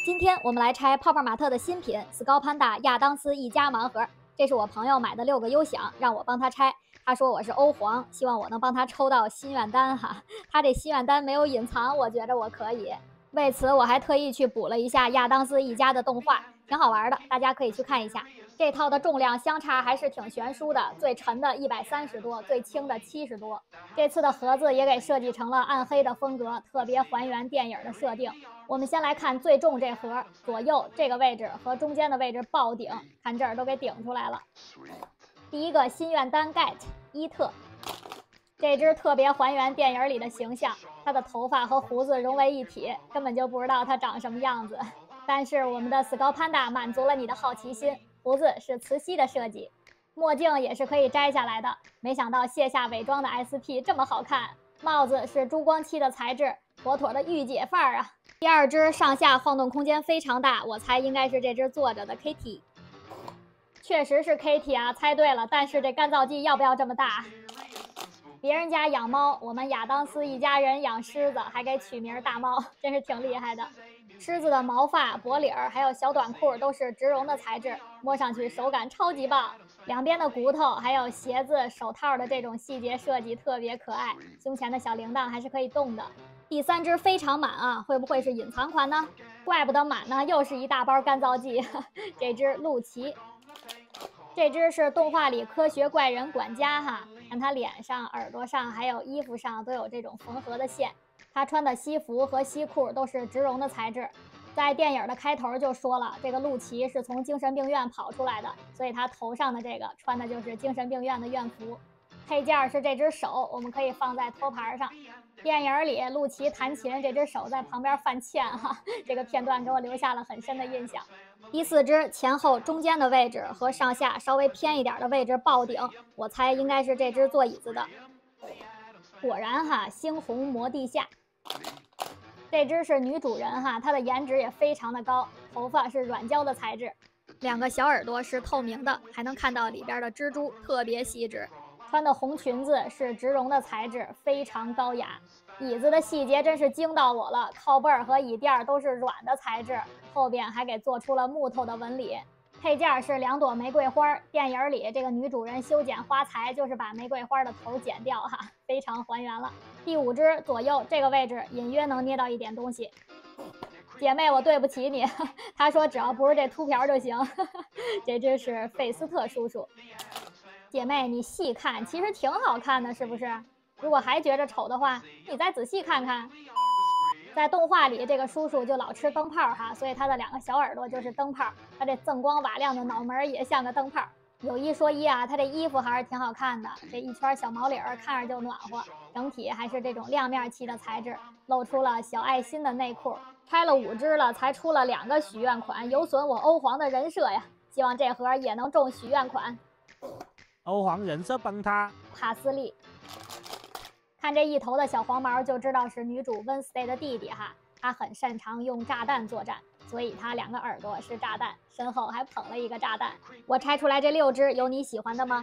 今天我们来拆泡泡玛特的新品斯高潘达亚当斯一家盲盒。这是我朋友买的6个优享，让我帮他拆。他说我是欧皇，希望我能帮他抽到心愿单哈。他这心愿单没有隐藏，我觉着我可以。为此我还特意去补了一下亚当斯一家的动画，挺好玩的，大家可以去看一下。这套的重量相差还是挺悬殊的，最沉的130多，最轻的70多。这次的盒子也给设计成了暗黑的风格，特别还原电影的设定。我们先来看最重这盒，左右这个位置和中间的位置爆顶，看这儿都给顶出来了。第一个心愿单 get 伊特，这只特别还原电影里的形象，它的头发和胡子融为一体，根本就不知道它长什么样子。但是我们的斯高潘达满足了你的好奇心，胡子是磁吸的设计，墨镜也是可以摘下来的。没想到卸下伪装的 SP 这么好看，帽子是珠光漆的材质，妥妥的御姐范儿啊！第二只上下晃动空间非常大，我猜应该是这只坐着的 Kitty。确实是 Kitty 啊，猜对了。但是这干燥剂要不要这么大？别人家养猫，我们亚当斯一家人养狮子，还给取名大猫，真是挺厉害的。狮子的毛发、脖领还有小短裤都是植绒的材质，摸上去手感超级棒。两边的骨头还有鞋子、手套的这种细节设计特别可爱，胸前的小铃铛还是可以动的。第三只非常满啊，会不会是隐藏款呢？怪不得满呢，又是一大包干燥剂。这只露琪，这只是动画里科学怪人管家哈，看他脸上、耳朵上还有衣服上都有这种缝合的线。他穿的西服和西裤都是植绒的材质。在电影的开头就说了，这个露琪是从精神病院跑出来的，所以他头上的这个穿的就是精神病院的院服。配件是这只手，我们可以放在托盘上。电影里露琪弹琴，这只手在旁边犯欠哈，这个片段给我留下了很深的印象。第四只前后中间的位置和上下稍微偏一点的位置爆顶，我猜应该是这只坐椅子的。果然哈，猩红魔地下。这只是女主人哈，她的颜值也非常的高，头发是软胶的材质，2个小耳朵是透明的，还能看到里边的蜘蛛，特别细致。穿的红裙子是植绒的材质，非常高雅。椅子的细节真是惊到我了，靠背和椅垫都是软的材质，后边还给做出了木头的纹理。配件是2朵玫瑰花，电影里这个女主人修剪花材就是把玫瑰花的头剪掉哈，非常还原了。第5只左右这个位置隐约能捏到一点东西。姐妹，我对不起你，他说只要不是这秃瓢就行。这只是费斯特叔叔。姐妹，你细看，其实挺好看的，是不是？如果还觉着丑的话，你再仔细看看。在动画里，这个叔叔就老吃灯泡哈，所以他的2个小耳朵就是灯泡，他这锃光瓦亮的脑门也像个灯泡。有一说一啊，他这衣服还是挺好看的，这一圈小毛领看着就暖和，整体还是这种亮面漆的材质，露出了小爱心的内裤。拆了5只了，才出了2个许愿款，有损我欧皇的人设呀！希望这盒也能中许愿款。 欧皇人设崩塌。 帕斯利，看这一头的小黄毛就知道是女主 Wednesday 的弟弟哈，他很擅长用炸弹作战，所以他2个耳朵是炸弹，身后还捧了一个炸弹。我拆出来这6只有你喜欢的吗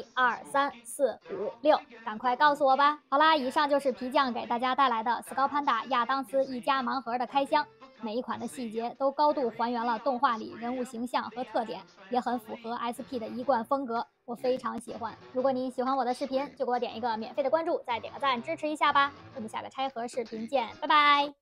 ？1、2、3、4、5、6，赶快告诉我吧。好啦，以上就是皮匠给大家带来的斯高潘达亚当斯一家盲盒的开箱。每一款的细节都高度还原了动画里人物形象和特点，也很符合 SP 的一贯风格，我非常喜欢。如果你喜欢我的视频，就给我点一个免费的关注，再点个赞支持一下吧。我们下个拆盒视频见，拜拜。